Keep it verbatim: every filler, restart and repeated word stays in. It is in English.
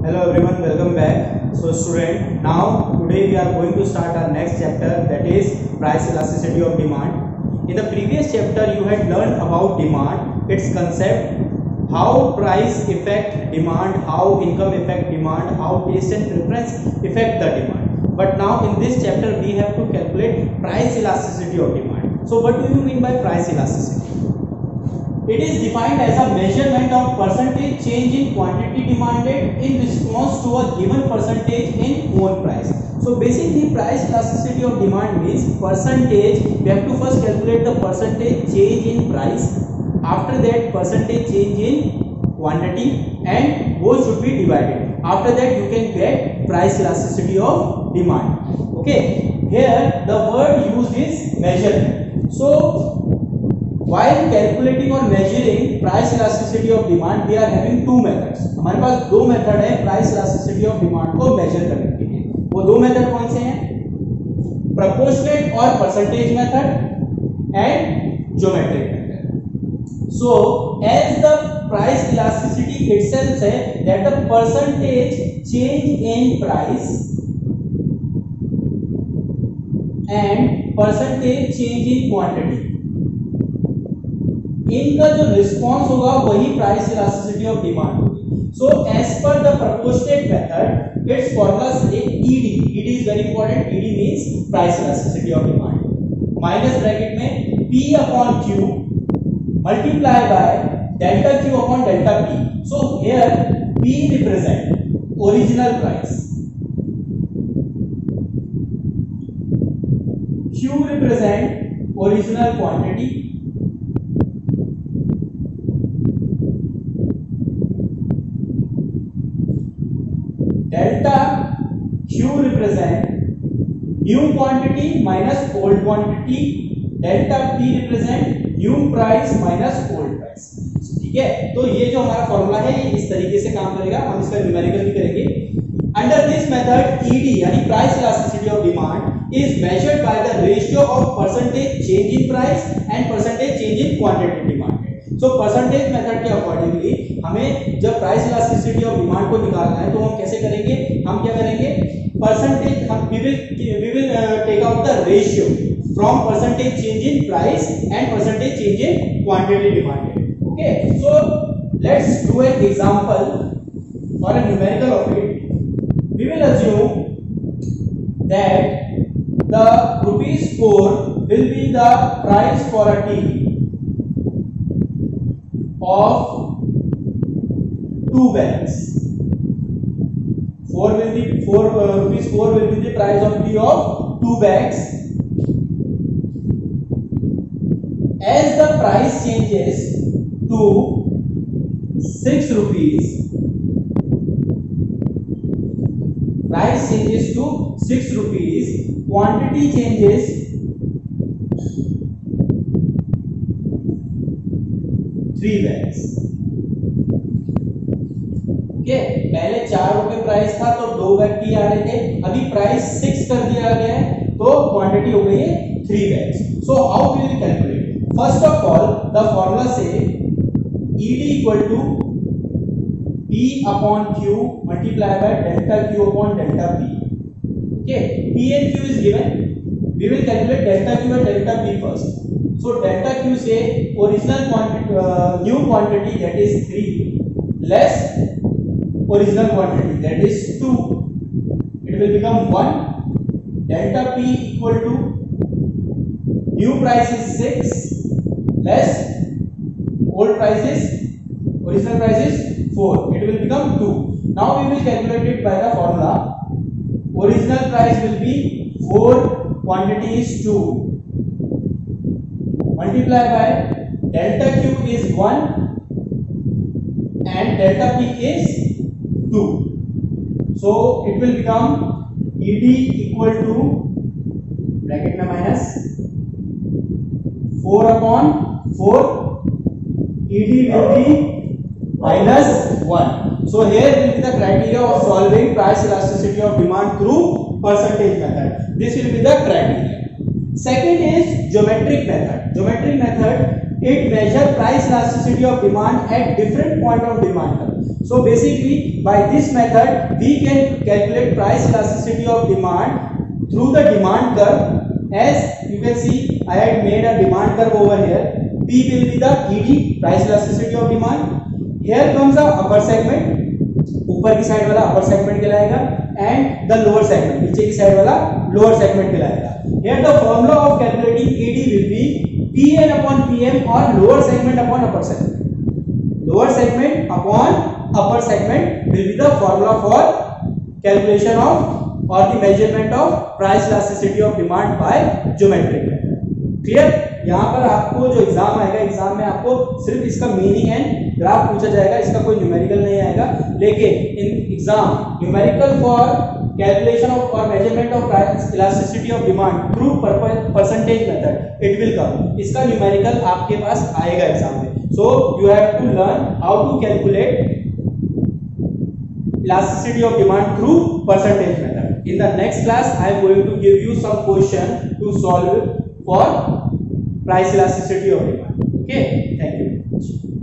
Hello everyone, welcome back. So student, now today we are going to start our next chapter, that is price elasticity of demand. In the previous chapter you had learned about demand, its concept, how price affect demand, how income affect demand, how taste and preference affect the demand. But now in this chapter we have to calculate price elasticity of demand. So what do you mean by price elasticity? It is defined as a measurement of percentage change in quantity demanded in response to a given percentage in own price. So basically price elasticity of demand means percentage. We have to first calculate the percentage change in price. After that percentage change in quantity, and both should be divided. After that you can get price elasticity of demand. Okay, here the word used is measurement. So while calculating or measuring price elasticity of demand, we are having two methods. हमारे पास दो method है price elasticity of demand को measure करने के लिए. वो दो method कौन से हैं? प्रोपोर्शनेट और percentage method and geometric method. So as the price elasticity itself says that the percentage change in price and percentage change in quantity, इनका जो रिस्पॉन्स होगा वही प्राइस इलास्टिसिटी ऑफ डिमांड होगी. सो एज पर the proportionate method it's formula से ED, ED is very important. ED means price elasticity of demand minus bracket में P upon Q multiply by delta Q upon delta P. So here P represent original price, Q represent original quantity, delta Q represent new quantity minus old quantity, delta P represent new price minus old price. ठीक है, तो ये जो हमारा formula है ये इस तरीके से काम करेगा. हम इसका न्यूमेरिकल भी करेंगे. Under this method E D यानी price elasticity of demand is measured by the ratio of percentage change in price and percentage change in quantity demand. So percentage method के अकॉर्डिंगली हमें जब प्राइस इलास्टिसिटी ऑफ डिमांड को निकालना है तो हम कैसे करेंगे? हम क्या करेंगे? परसेंटेज हम we will we will take out the ratio from percentage change in price and percentage change in quantity demanded. Okay, so let's do an example for a numerical of it. We will assume that the rupees four will be the price for a tea of two bags. Four will be four uh, rupees four will be the price of tea of two bags. As the price changes to six rupees, price changes to six rupees, quantity changes three bags. Okay, पहले चार रुपए price था तो दो bag T आ रहे थे. अभी price six कर दिया गया है तो क्वांटिटी हो गई है three bags. So how will we calculate? First of all the formula से E D equal to P upon Q multiply by delta Q upon delta P. Okay, P and Q is given. We will calculate delta Q and delta P first. So delta Q say original quantity, uh, new quantity that is three less original quantity that is two. It will become one. Delta P equal to new price is six less old price is original price is four. It will become two. Now we will calculate it by the formula. Original price will be four, quantity is two. Multiply by delta Q is one and delta P is two. So it will become E D equal to bracket में minus four upon four. E D will be minus one. So here will be the criteria of solving price elasticity of demand through percentage method. This will be the criteria. Second is geometric method. Geometric method it measure price elasticity of demand at different point of demand. So basically by this method we can calculate price elasticity of demand through the demand curve. As you can see, I had made a demand curve over here. P will be the E D, price elasticity of demand. Here comes the upper segment, ऊपर की side वाला upper segment कहलाएगा, and the lower segment, नीचे की side वाला lower segment कहलाएगा. Here the formula of calculating E D will be P N upon P M or lower segment upon upper segment. Lower segment upon upper segment will be the formula for calculation of or the measurement of price elasticity of demand by geometric method. Clear? यहाँ पर आपको जो exam आएगा, exam में आपको सिर्फ इसका meaning and graph पूछा जाएगा, इसका कोई न्यूमेरिकल नहीं आएगा. लेकिन in exam numerical for calculation of और measurement of price elasticity of demand through percentage method it will come. इसका न्यूमेरिकल आपके पास आएगा एग्जाम में. So you have to learn how to calculate elasticity of demand through percentage method. In the next class I am going to give you some question to solve for price elasticity of demand. Okay, thank you.